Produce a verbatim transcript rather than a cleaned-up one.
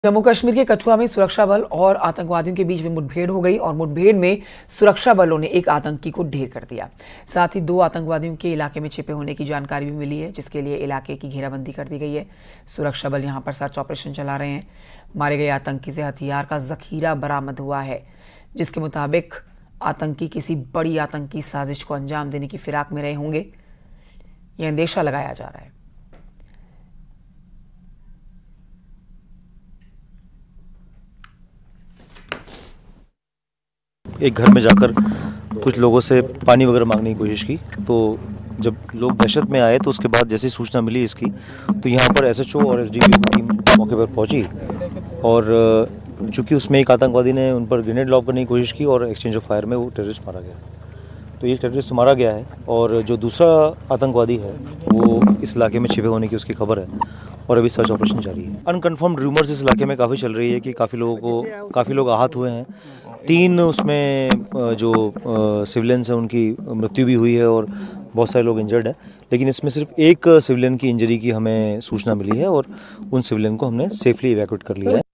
जम्मू कश्मीर के कठुआ में सुरक्षा बल और आतंकवादियों के बीच में मुठभेड़ हो गई और मुठभेड़ में सुरक्षा बलों ने एक आतंकी को ढेर कर दिया। साथ ही दो आतंकवादियों के इलाके में छिपे होने की जानकारी भी मिली है, जिसके लिए इलाके की घेराबंदी कर दी गई है। सुरक्षा बल यहां पर सर्च ऑपरेशन चला रहे हैं। मारे गए आतंकी से हथियार का जखीरा बरामद हुआ है, जिसके मुताबिक आतंकी किसी बड़ी आतंकी साजिश को अंजाम देने की फिराक में रहे होंगे। यह अंदेशा लगाया जा रहा है। एक घर में जाकर कुछ लोगों से पानी वगैरह मांगने की कोशिश की, तो जब लोग दहशत में आए तो उसके बाद जैसे सूचना मिली इसकी, तो यहाँ पर एसएचओ और एसडीपीओ की टीम मौके पर पहुँची और चूँकि उसमें एक आतंकवादी ने उन पर ग्रेनेड लॉन्च करने की कोशिश की और एक्सचेंज ऑफ फायर में वो टेररिस्ट मारा गया। तो एक टेररिस्ट मारा गया है और जो दूसरा आतंकवादी है वो इस इलाके में छिपे होने की उसकी खबर है और अभी सर्च ऑपरेशन जारी है। अनकन्फर्म्ड रूमर्स इस इलाके में काफ़ी चल रही है कि काफ़ी लोगों को काफ़ी लोग आहत हुए हैं। तीन उसमें जो सिविलियंस हैं उनकी मृत्यु भी हुई है और बहुत सारे लोग इंजर्ड हैं, लेकिन इसमें सिर्फ एक सिविलियन की इंजरी की हमें सूचना मिली है और उन सिविलियन को हमने सेफली इवैक्यूएट कर लिया है।